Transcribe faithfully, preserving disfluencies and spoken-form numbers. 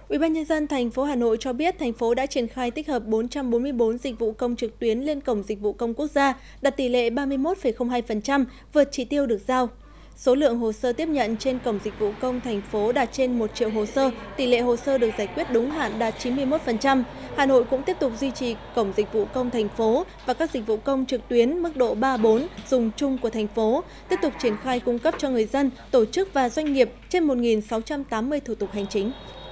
Ủy ban nhân dân thành phố Hà Nội cho biết thành phố đã triển khai tích hợp bốn trăm bốn mươi tư dịch vụ công trực tuyến lên cổng dịch vụ công quốc gia, đạt tỷ lệ ba mươi mốt phẩy không hai phần trăm, vượt chỉ tiêu được giao. Số lượng hồ sơ tiếp nhận trên cổng dịch vụ công thành phố đạt trên một triệu hồ sơ, tỷ lệ hồ sơ được giải quyết đúng hạn đạt chín mươi mốt phần trăm. Hà Nội cũng tiếp tục duy trì cổng dịch vụ công thành phố và các dịch vụ công trực tuyến mức độ ba bốn dùng chung của thành phố, tiếp tục triển khai cung cấp cho người dân, tổ chức và doanh nghiệp trên một nghìn sáu trăm tám mươi thủ tục hành chính.